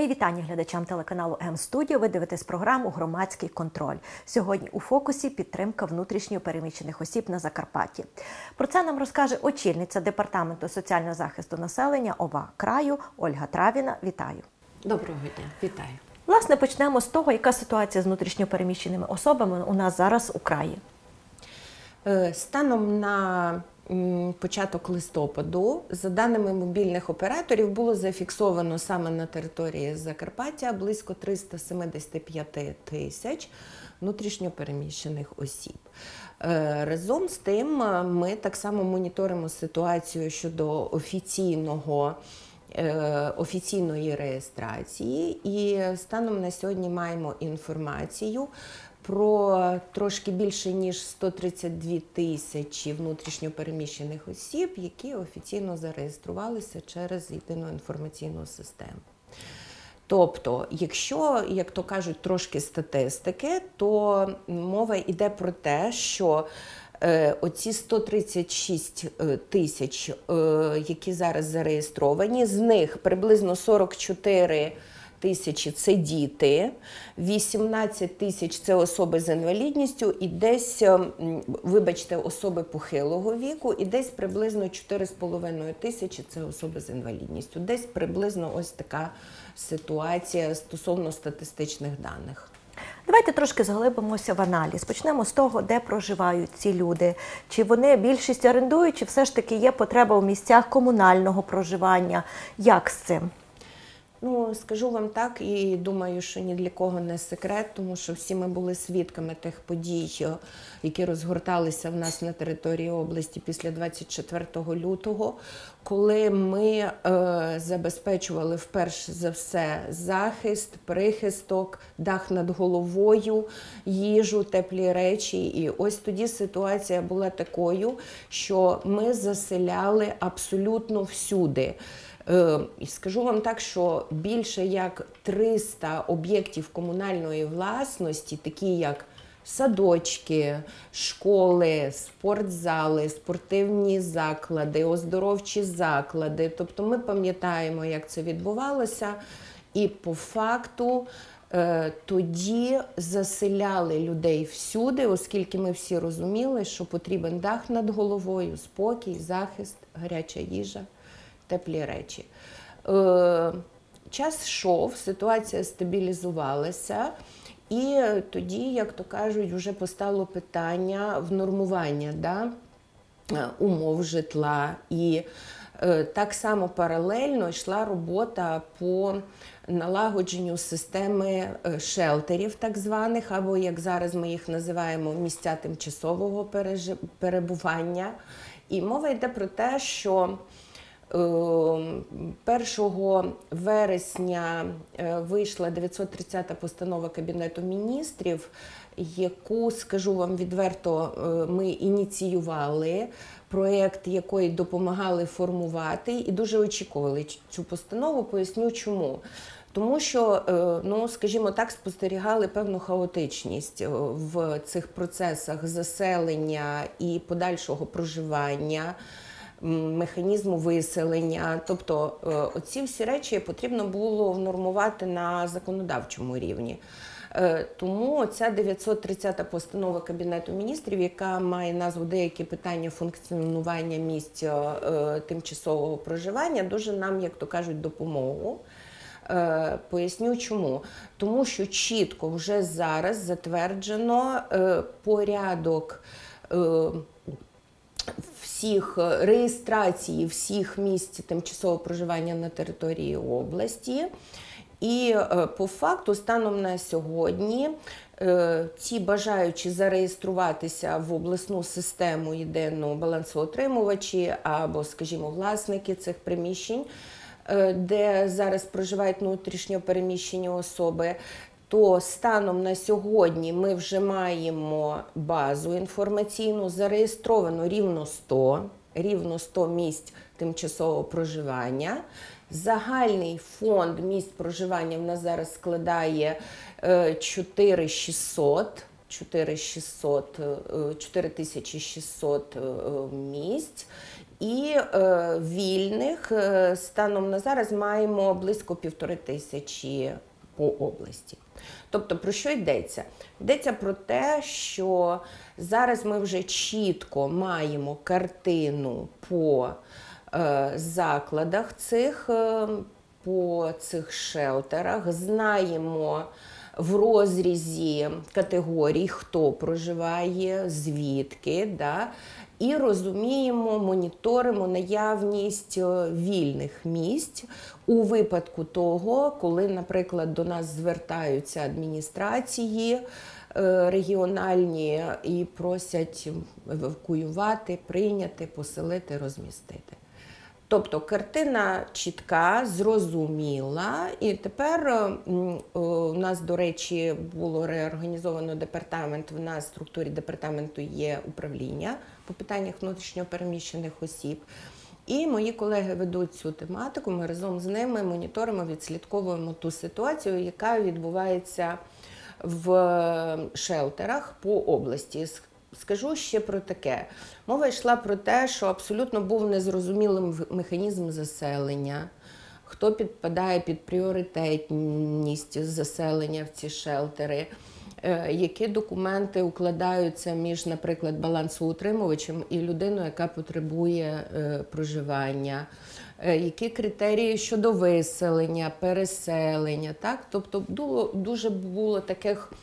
Мої вітання глядачам телеканалу М-студіо. Ви дивитесь програму «Громадський контроль». Сьогодні у фокусі підтримка внутрішньо переміщених осіб на Закарпатті. Про це нам розкаже очільниця Департаменту соціального захисту населення ОВА краю Ольга Травіна. Вітаю. Доброго дня, вітаю. Власне, почнемо з того, яка ситуація з внутрішньо переміщеними особами у нас зараз у краї. Станом на початок листопаду, за даними мобільних операторів, було зафіксовано саме на території Закарпаття близько 375 тисяч внутрішньо переміщених осіб. Разом з тим, ми так само моніторимо ситуацію щодо офіційної реєстрації, і станом на сьогодні маємо інформацію про трошки більше ніж 132 тисячі внутрішньо переміщених осіб, які офіційно зареєструвалися через єдину інформаційну систему. Тобто, якщо, як то кажуть, трошки статистики, то мова йде про те, що оці 136 тисяч, які зараз зареєстровані, з них приблизно 44 тисячі – це діти, 18 тисяч – це особи з інвалідністю, і десь, вибачте, особи похилого віку, і десь приблизно 4,5 тисячі – це особи з інвалідністю. Десь приблизно ось така ситуація стосовно статистичних даних. Давайте трошки заглибимося в аналіз. Почнемо з того, де проживають ці люди. Чи вони більшість орендують, чи все ж таки є потреба у місцях комунального проживання? Як з цим? Ну, скажу вам так, і думаю, що ні для кого не секрет, тому що всі ми були свідками тих подій, які розгорталися в нас на території області після 24 лютого, коли ми забезпечували вперше за все захист, прихисток, дах над головою, їжу, теплі речі. І ось тоді ситуація була такою, що ми заселяли абсолютно всюди. І скажу вам так, що більше як 300 об'єктів комунальної власності, такі як садочки, школи, спортзали, спортивні заклади, оздоровчі заклади. Тобто ми пам'ятаємо, як це відбувалося, і по факту тоді заселяли людей всюди, оскільки ми всі розуміли, що потрібен дах над головою, спокій, захист, гаряча їжа, теплі речі. Час йшов, ситуація стабілізувалася, і тоді, як то кажуть, вже постало питання внормування умов житла. І так само паралельно йшла робота по налагодженню системи шелтерів так званих, або, як зараз ми їх називаємо, місця тимчасового перебування. І мова йде про те, що 1 вересня вийшла 930-та постанова Кабінету міністрів, яку, скажу вам відверто, ми ініціювали, проєкт якої допомагали формувати і дуже очікували цю постанову. Поясню чому. Тому що, ну, скажімо так, спостерігали певну хаотичність в цих процесах заселення і подальшого проживання, механізму виселення. Тобто оці всі речі потрібно було внормувати на законодавчому рівні. Тому ця 930-та постанова Кабінету міністрів, яка має назву «Деякі питання функціонування місць тимчасового проживання», дуже нам, як то кажуть, допомогу. Поясню чому. Тому що чітко вже зараз затверджено порядок реєстрації всіх місць тимчасового проживання на території області. І по факту, станом на сьогодні, ті бажаючі зареєструватися в обласну систему єдиного балансоутримувачі або, скажімо, власники цих приміщень, де зараз проживають внутрішньо переміщені особи, то станом на сьогодні ми вже маємо базу інформаційну, зареєстровано рівно 100 місць тимчасового проживання. Загальний фонд місць проживання в нас зараз складає 4600 місць. І вільних станом на зараз маємо близько 1500 по області. Тобто про що йдеться? Йдеться про те, що зараз ми вже чітко маємо картину по закладах цих, по цих шелтерах, знаємо в розрізі категорій, хто проживає, звідки, да? І розуміємо, моніторимо наявність вільних місць у випадку того, коли, наприклад, до нас звертаються адміністрації регіональні і просять евакуювати, прийняти, поселити, розмістити. Тобто картина чітка, зрозуміла, і тепер у нас, до речі, було реорганізовано департамент, в нас в структурі департаменту є управління по питаннях внутрішньопереміщених осіб. І мої колеги ведуть цю тематику, ми разом з ними моніторимо, відслідковуємо ту ситуацію, яка відбувається в шелтерах по області. Скажу ще про таке. Мова йшла про те, що абсолютно був незрозумілим механізм заселення, хто підпадає під пріоритетність заселення в ці шелтери, які документи укладаються між, наприклад, балансоутримувачем і людиною, яка потребує проживання, які критерії щодо виселення, переселення. Так? Тобто дуже було таких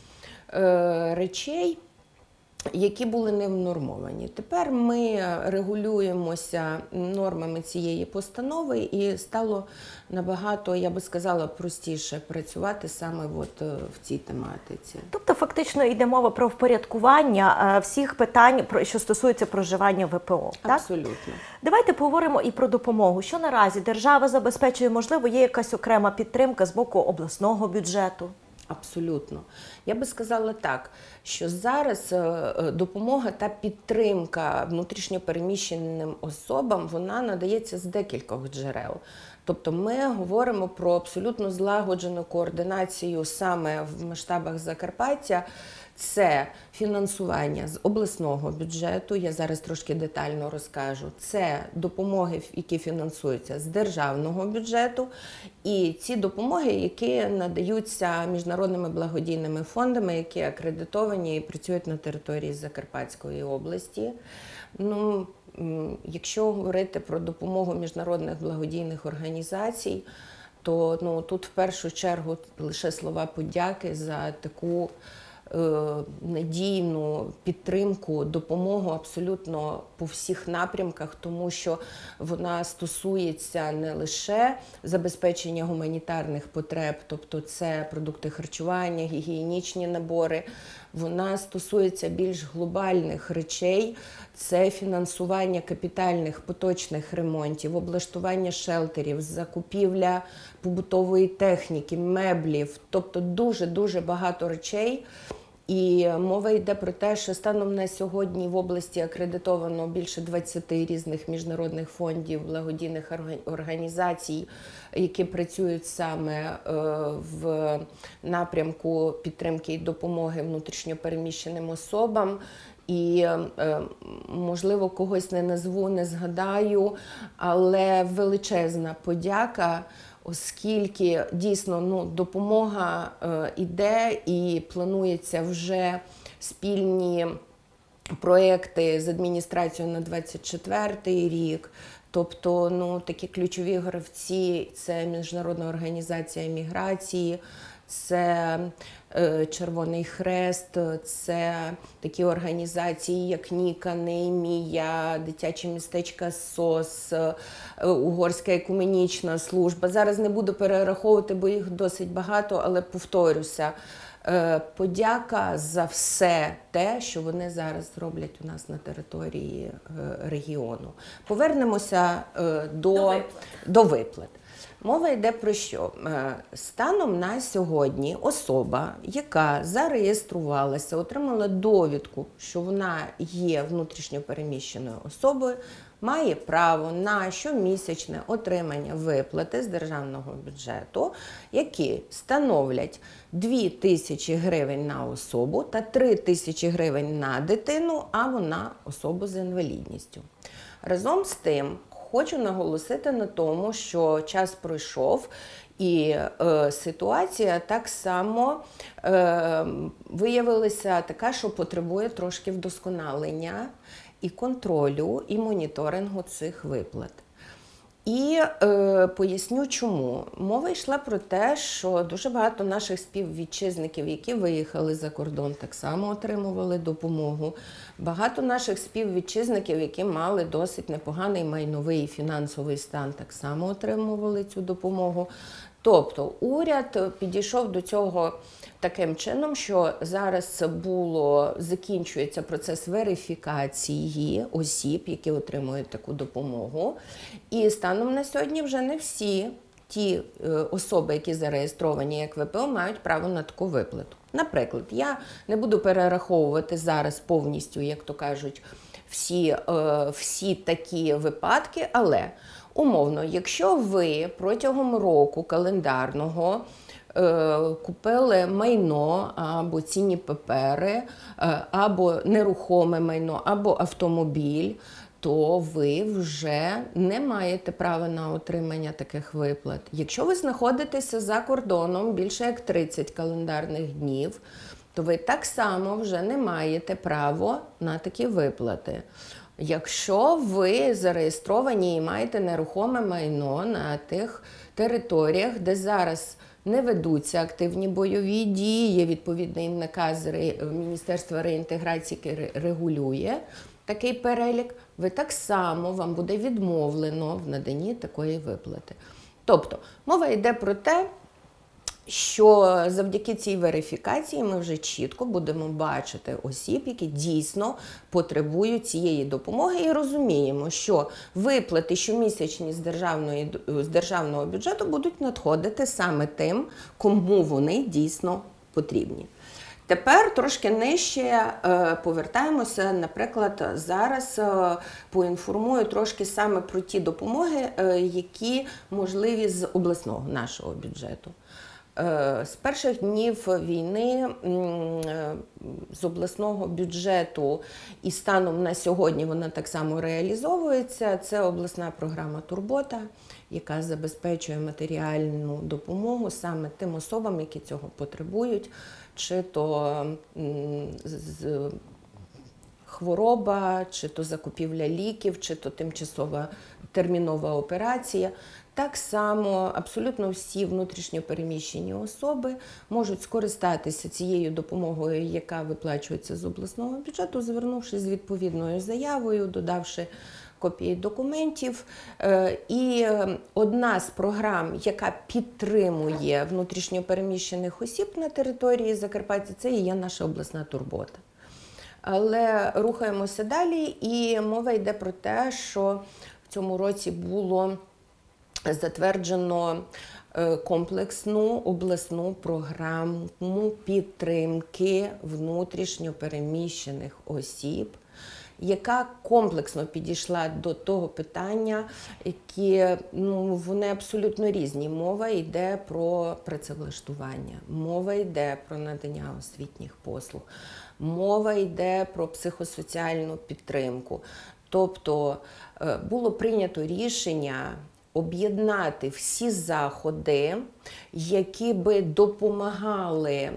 речей, які були не внормовані. Тепер ми регулюємося нормами цієї постанови і стало набагато, я би сказала, простіше працювати саме от в цій тематиці. Тобто фактично йде мова про впорядкування всіх питань, що стосуються проживання ВПО, так? Абсолютно. Давайте поговоримо і про допомогу. Що наразі держава забезпечує, можливо, є якась окрема підтримка з боку обласного бюджету? Абсолютно. Я би сказала так, що зараз допомога та підтримка внутрішньопереміщеним особам, вона надається з декількох джерел. Тобто ми говоримо про абсолютно злагоджену координацію саме в масштабах Закарпаття. Це фінансування з обласного бюджету, я зараз трошки детально розкажу. Це допомоги, які фінансуються з державного бюджету. І ці допомоги, які надаються міжнародними благодійними фондами, які акредитовані і працюють на території Закарпатської області. Ну, якщо говорити про допомогу міжнародних благодійних організацій, то тут в першу чергу лише слова подяки за таку надійну підтримку, допомогу абсолютно по всіх напрямках, тому що вона стосується не лише забезпечення гуманітарних потреб, тобто це продукти харчування, гігієнічні набори, вона стосується більш глобальних речей, це фінансування капітальних поточних ремонтів, облаштування шелтерів, закупівля побутової техніки, меблів, тобто дуже-дуже багато речей. І мова йде про те, що станом на сьогодні в області акредитовано більше 20 різних міжнародних фондів, благодійних організацій, які працюють саме в напрямку підтримки і допомоги внутрішньопереміщеним особам. І, можливо, когось не назву, не згадаю, але величезна подяка, оскільки дійсно допомога іде і планується вже спільні проекти з адміністрацією на 24-й рік. Тобто такі ключові гравці – це Міжнародна організація міграції, це Червоний Хрест, це такі організації, як Ніка, Неймія, дитяче містечко СОС, Угорська екуменічна служба. Зараз не буду перераховувати, бо їх досить багато, але повторюся. Подяка за все те, що вони зараз роблять у нас на території регіону. Повернемося до виплат. Мова йде про що? Станом на сьогодні особа, яка зареєструвалася, отримала довідку, що вона є внутрішньопереміщеною особою, має право на щомісячне отримання виплати з державного бюджету, які становлять 2 тисячі гривень на особу та 3 тисячі гривень на дитину або на особу з інвалідністю. Разом з тим, хочу наголосити на тому, що час пройшов, і ситуація так само виявилася така, що потребує трошки вдосконалення і контролю, і моніторингу цих виплат. І поясню чому. Мова йшла про те, що дуже багато наших співвітчизників, які виїхали за кордон, так само отримували допомогу. Багато наших співвітчизників, які мали досить непоганий майновий і фінансовий стан, так само отримували цю допомогу. Тобто уряд підійшов до цього таким чином, що зараз закінчується процес верифікації осіб, які отримують таку допомогу. І станом на сьогодні вже не всі ті особи, які зареєстровані як ВПО, мають право на таку виплату. Наприклад, я не буду перераховувати зараз повністю, як то кажуть, всі такі випадки, але умовно, якщо ви протягом року календарного купили майно або цінні папери, або нерухоме майно, або автомобіль, то ви вже не маєте права на отримання таких виплат. Якщо ви знаходитеся за кордоном більше як 30 календарних днів, то ви так само вже не маєте права на такі виплати. Якщо ви зареєстровані і маєте нерухоме майно на тих територіях, де зараз не ведуться активні бойові дії, є відповідний наказ Міністерства реінтеграції, який регулює такий перелік, вам буде відмовлено в наданні такої виплати. Тобто, мова йде про те, що завдяки цій верифікації ми вже чітко будемо бачити осіб, які дійсно потребують цієї допомоги, і розуміємо, що виплати щомісячні з державного бюджету будуть надходити саме тим, кому вони дійсно потрібні. Тепер трошки нижче повертаємося, наприклад, зараз поінформую трошки саме про ті допомоги, які можливі з обласного нашого бюджету. З перших днів війни з обласного бюджету і станом на сьогодні вона так само реалізовується. Це обласна програма «Турбота», яка забезпечує матеріальну допомогу саме тим особам, які цього потребують, чи то хвороба, чи то закупівля ліків, чи то тимчасова термінова операція. Так само абсолютно всі внутрішньо переміщені особи можуть скористатися цією допомогою, яка виплачується з обласного бюджету, звернувшись з відповідною заявою, додавши копії документів. І одна з програм, яка підтримує внутрішньо переміщених осіб на території Закарпаття, це і є наша обласна турбота. Але рухаємося далі, і мова йде про те, що в цьому році було затверджено комплексну обласну програму підтримки внутрішньо переміщених осіб, яка комплексно підійшла до того питання, які вони абсолютно різні. Мова йде про працевлаштування, мова йде про надання освітніх послуг, мова йде про психосоціальну підтримку. Тобто було прийнято рішення об'єднати всі заходи, які би допомагали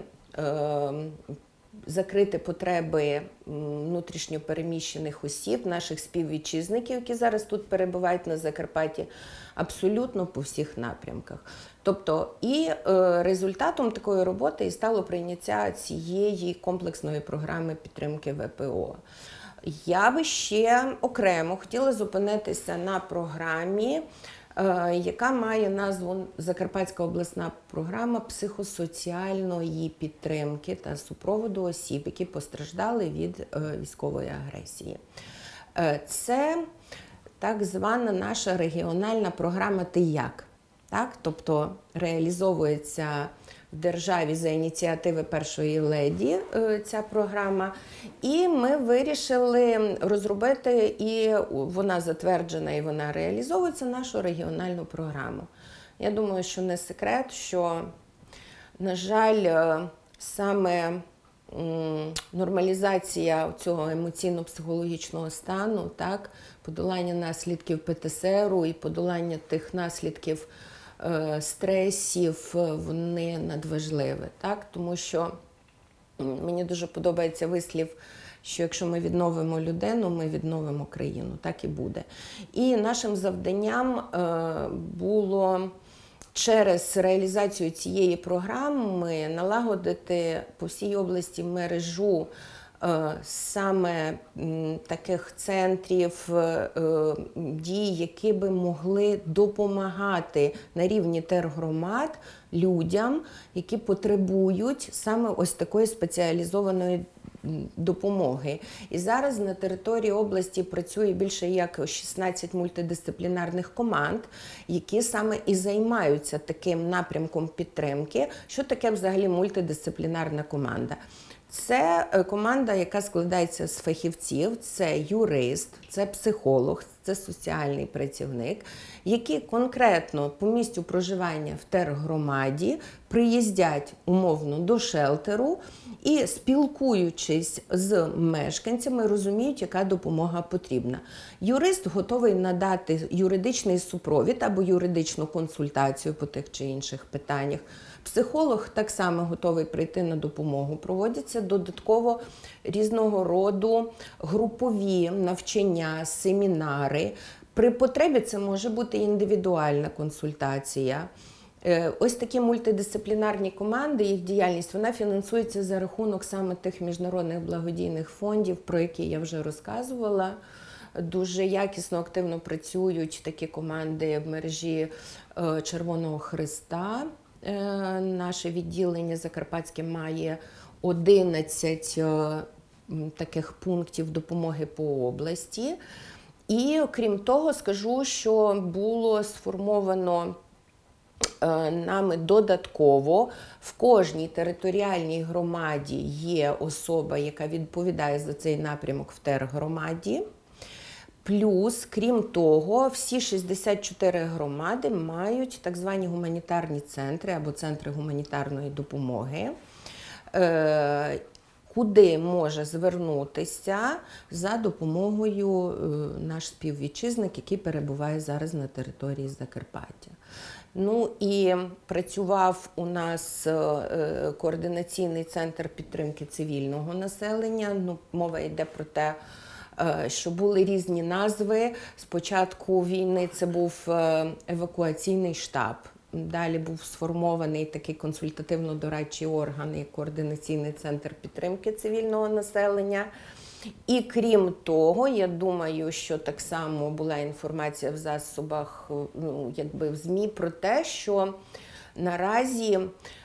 закрити потреби внутрішньо переміщених осіб, наших співвітчизників, які зараз тут перебувають на Закарпатті, абсолютно по всіх напрямках. Тобто і результатом такої роботи і стало прийняття цієї комплексної програми підтримки ВПО. Я би ще окремо хотіла зупинитися на програмі, яка має назву «Закарпатська обласна програма психосоціальної підтримки та супроводу осіб, які постраждали від військової агресії». Це так звана наша регіональна програма «Ти як?». Так? Тобто реалізовується в державі за ініціативи першої леді ця програма. І ми вирішили розробити, і вона затверджена, і вона реалізовується, нашу регіональну програму. Я думаю, що не секрет, що, на жаль, саме нормалізація цього емоційно-психологічного стану, так, подолання наслідків ПТСРу і подолання тих наслідків стресів, вони надважливі, так, тому що мені дуже подобається вислів, що якщо ми відновимо людину, ми відновимо країну, так і буде. І нашим завданням було через реалізацію цієї програми налагодити по всій області мережу саме таких центрів дій, які би могли допомагати на рівні тергромад людям, які потребують саме ось такої спеціалізованої допомоги. І зараз на території області працює більше як 16 мультидисциплінарних команд, які саме і займаються таким напрямком підтримки. Що таке взагалі мультидисциплінарна команда? Це команда, яка складається з фахівців, це юрист, це психолог, це соціальний працівник, які конкретно по місцю проживання в тергромаді приїздять умовно до шелтеру і, спілкуючись з мешканцями, розуміють, яка допомога потрібна. Юрист готовий надати юридичний супровід або юридичну консультацію по тих чи інших питаннях. Психолог так само готовий прийти на допомогу. Проводяться додатково різного роду групові навчання, семінари. При потребі це може бути індивідуальна консультація. Ось такі мультидисциплінарні команди, їх діяльність, вона фінансується за рахунок саме тих міжнародних благодійних фондів, про які я вже розказувала. Дуже якісно, активно працюють такі команди в мережі Червоного Хреста. Наше відділення Закарпатське має 11 таких пунктів допомоги по області. І, крім того, скажу, що було сформовано нами додатково в кожній територіальній громаді є особа, яка відповідає за цей напрямок в тергромаді. Плюс, крім того, всі 64 громади мають так звані гуманітарні центри або центри гуманітарної допомоги, куди може звернутися за допомогою наш співвітчизник, який перебуває зараз на території Закарпаття. Ну і працював у нас координаційний центр підтримки цивільного населення. Ну, мова йде про те, що були різні назви. Спочатку війни це був евакуаційний штаб, далі був сформований такий консультативно-дорадчий орган, як координаційний центр підтримки цивільного населення. І крім того, я думаю, що так само була інформація в засобах, ну, якби в ЗМІ про те, що наразі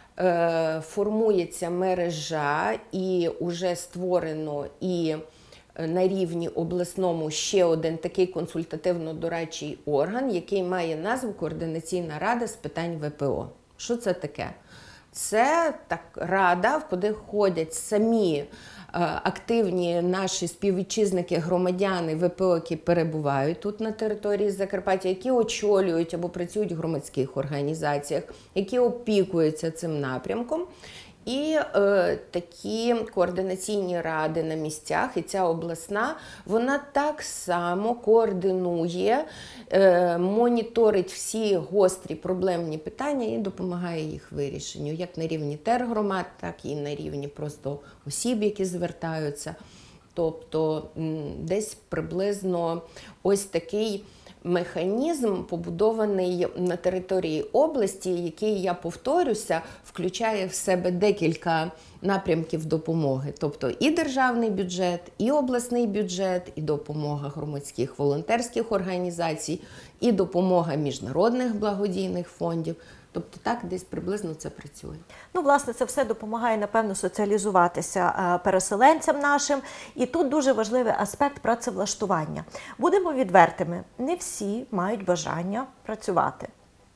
формується мережа і вже створено і на рівні обласному ще один такий консультативно-дорадчий орган, який має назву Координаційна рада з питань ВПО. Що це таке? Це так рада, куди входять самі активні наші співвітчизники, громадяни ВПО, які перебувають тут на території Закарпаття, які очолюють або працюють в громадських організаціях, які опікуються цим напрямком. І такі координаційні ради на місцях, і ця обласна, вона так само координує, моніторить всі гострі проблемні питання і допомагає їх вирішенню, як на рівні тергромад, так і на рівні просто осіб, які звертаються. Тобто десь приблизно ось такий механізм побудований на території області, який, я повторюся, включає в себе декілька напрямків допомоги. Тобто і державний бюджет, і обласний бюджет, і допомога громадських волонтерських організацій, і допомога міжнародних благодійних фондів. Тобто так десь приблизно це працює. Ну, власне, це все допомагає, напевно, соціалізуватися переселенцям нашим. І тут дуже важливий аспект працевлаштування. Будемо відвертими, не всі мають бажання працювати.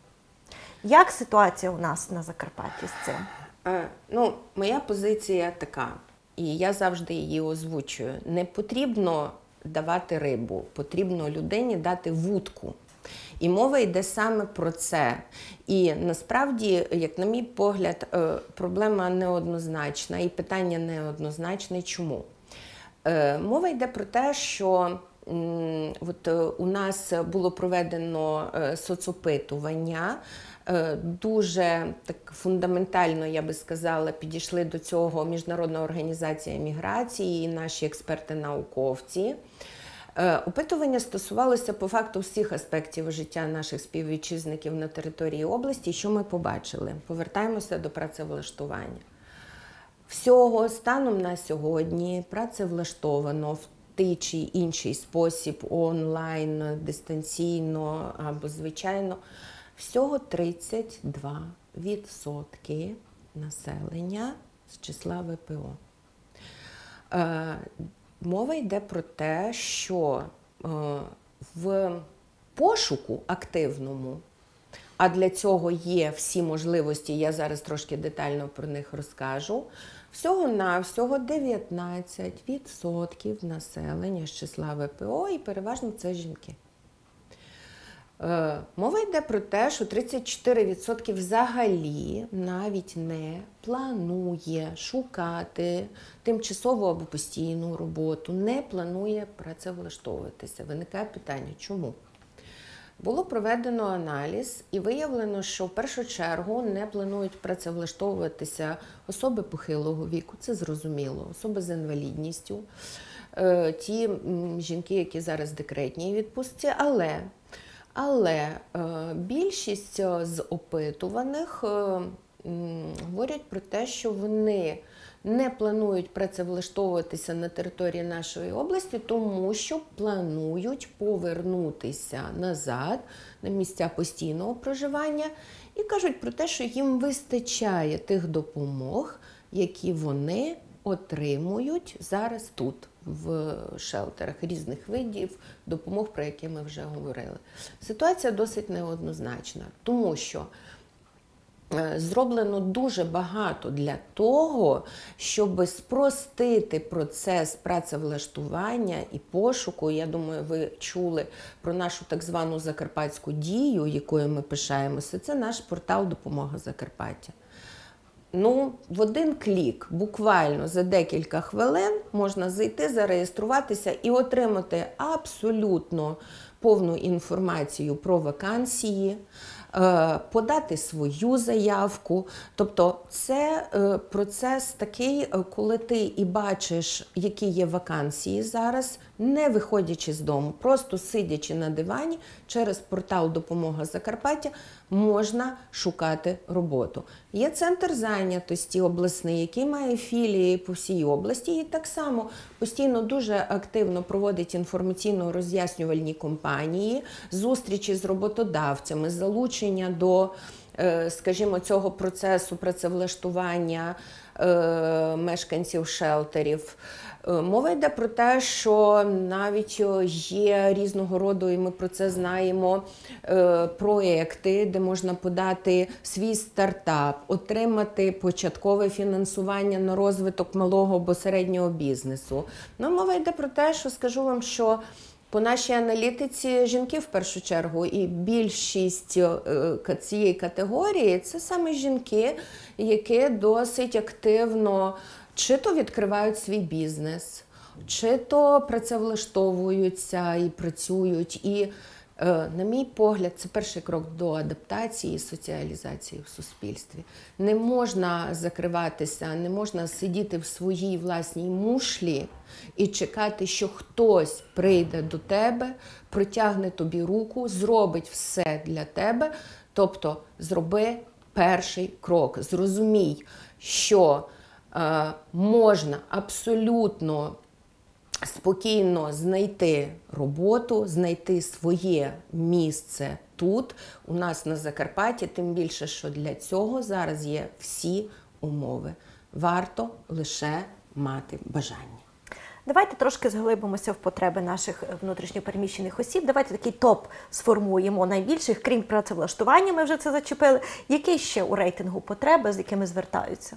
Як ситуація у нас на Закарпатті з цим? Ну, моя позиція така, і я завжди її озвучую. Не потрібно давати рибу, потрібно людині дати вудку. І мова йде саме про це. І насправді, як на мій погляд, проблема неоднозначна і питання неоднозначне. Чому? Мова йде про те, що у нас було проведено соцопитування, дуже так фундаментально, я би сказала, підійшли до цього Міжнародна організація міграції і наші експерти-науковці. Опитування стосувалося по факту всіх аспектів життя наших співвітчизників на території області. Що ми побачили? Повертаємося до працевлаштування. Всього станом на сьогодні працевлаштовано в той чи інший спосіб, онлайн, дистанційно або звичайно, всього 32% населення з числа ВПО. Мова йде про те, що в пошуку активному, а для цього є всі можливості, я зараз трошки детально про них розкажу, всього-навсього 19% населення з числа ВПО, і переважно це жінки. Мова йде про те, що 34% взагалі навіть не планує шукати тимчасову або постійну роботу, не планує працевлаштовуватися. Виникає питання, чому? Було проведено аналіз і виявлено, що в першу чергу не планують працевлаштовуватися особи похилого віку, це зрозуміло, особи з інвалідністю, ті жінки, які зараз в декретній відпустці, але більшість з опитуваних говорять про те, що вони не планують працевлаштовуватися на території нашої області, тому що планують повернутися назад на місця постійного проживання і кажуть про те, що їм вистачає тих допомог, які вони отримують зараз тут, в шелтерах різних видів допомог, про які ми вже говорили. Ситуація досить неоднозначна, тому що зроблено дуже багато для того, щоб спростити процес працевлаштування і пошуку. Я думаю, ви чули про нашу так звану закарпатську дію, якою ми пишаємося. Це наш портал «Допомога Закарпаття». В один клік, буквально за декілька хвилин, можна зайти, зареєструватися і отримати абсолютно повну інформацію про вакансії, подати свою заявку. Тобто це процес такий, коли ти і бачиш, які є вакансії зараз, не виходячи з дому, просто сидячи на дивані, через портал «Допомога Закарпаття» можна шукати роботу. Є центр зайнятості обласний, який має філії по всій області і так само постійно дуже активно проводить інформаційно-роз'яснювальні кампанії, зустрічі з роботодавцями, залучення до, скажімо, цього процесу працевлаштування мешканців шелтерів. Мова йде про те, що навіть є різного роду, і ми про це знаємо, проекти, де можна подати свій стартап, отримати початкове фінансування на розвиток малого або середнього бізнесу. Мова йде про те, що скажу вам, що по нашій аналітиці жінки в першу чергу і більшість цієї категорії – це саме жінки, які досить активно чи то відкривають свій бізнес, чи то працевлаштовуються і працюють. І, на мій погляд, це перший крок до адаптації і соціалізації в суспільстві. Не можна закриватися, не можна сидіти в своїй власній мушлі і чекати, що хтось прийде до тебе, протягне тобі руку, зробить все для тебе. Тобто зроби перший крок, зрозумій, що можна абсолютно спокійно знайти роботу, знайти своє місце тут, у нас на Закарпатті, тим більше, що для цього зараз є всі умови. Варто лише мати бажання. Давайте трошки зглибимося в потреби наших внутрішньопереміщених осіб. Давайте такий топ сформуємо найбільших, крім працевлаштування, ми вже це зачепили. Які ще у рейтингу потреби, з якими звертаються?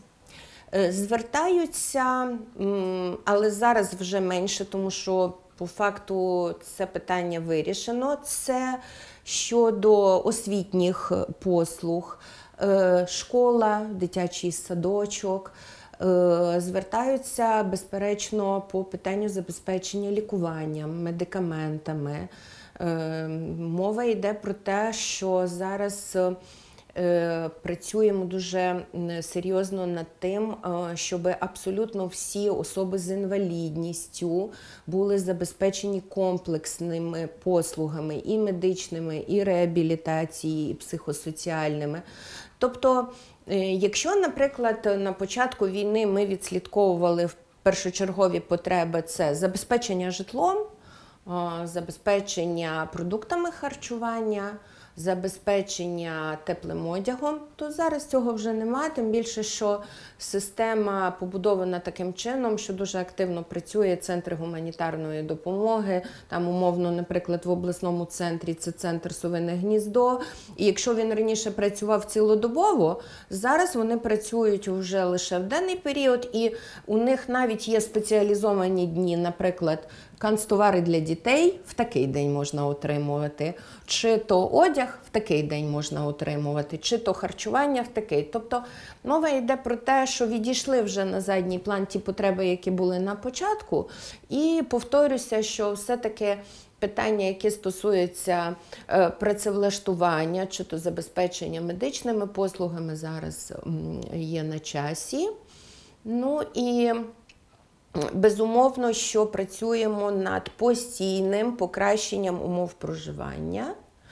Звертаються, але зараз вже менше, тому що по факту це питання вирішено. Це Щодо освітніх послуг, школа, дитячий садочок, звертаються, безперечно, по питанню забезпечення лікуванням, медикаментами. Мова йде про те, що зараз працюємо дуже серйозно над тим, щоб абсолютно всі особи з інвалідністю були забезпечені комплексними послугами і медичними, і реабілітації, і психосоціальними. Тобто, якщо, наприклад, на початку війни ми відслідковували першочергові потреби – це забезпечення житлом, забезпечення продуктами харчування, забезпечення теплим одягом, то зараз цього вже немає, тим більше, що система побудована таким чином, що дуже активно працює центр гуманітарної допомоги, там умовно, наприклад, в обласному центрі це центр «Совине гніздо», і якщо він раніше працював цілодобово, зараз вони працюють вже лише в денний період, і у них навіть є спеціалізовані дні, наприклад, канцтовари для дітей в такий день можна отримувати, чи то одяг в такий день можна отримувати, чи то харчування в такий. Тобто мова йде про те, що відійшли вже на задній план ті потреби, які були на початку, і повторюся, що все-таки питання, які стосуються працевлаштування, чи то забезпечення медичними послугами, зараз є на часі. Ну і безумовно, що працюємо над постійним покращенням умов проживання.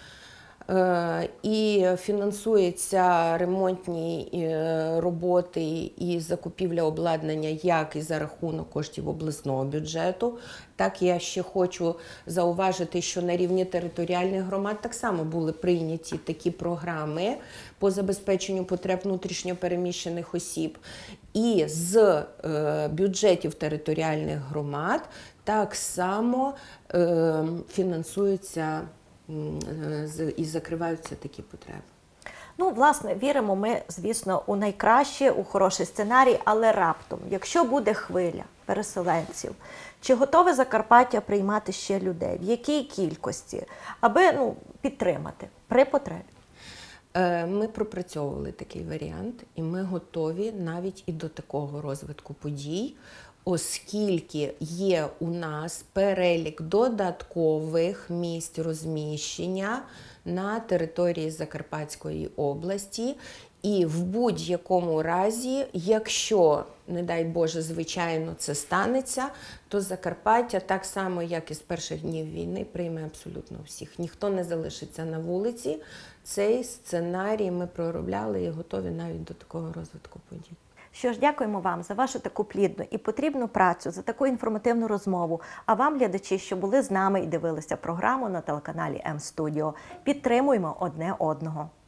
І фінансуються ремонтні роботи і закупівля обладнання як і за рахунок коштів обласного бюджету. Так, я ще хочу зауважити, що на рівні територіальних громад так само були прийняті такі програми по забезпеченню потреб внутрішньо переміщених осіб. І з бюджетів територіальних громад так само фінансуються і закриваються такі потреби. Ну, власне, віримо ми, звісно, у найкраще, у хороший сценарій, але раптом, якщо буде хвиля переселенців, чи готове Закарпаття приймати ще людей, в якій кількості, аби підтримати при потребі? Ми пропрацьовували такий варіант, і ми готові навіть і до такого розвитку подій, оскільки є у нас перелік додаткових місць розміщення на території Закарпатської області. І в будь-якому разі, якщо, не дай Боже, звичайно, це станеться, то Закарпаття, так само, як і з перших днів війни, прийме абсолютно всіх. Ніхто не залишиться на вулиці. Цей сценарій ми проробляли і готові навіть до такого розвитку подій. Що ж, дякуємо вам за вашу таку плідну і потрібну працю, за таку інформативну розмову. А вам, глядачі, що були з нами і дивилися програму на телеканалі М-Студіо. Підтримуємо одне одного.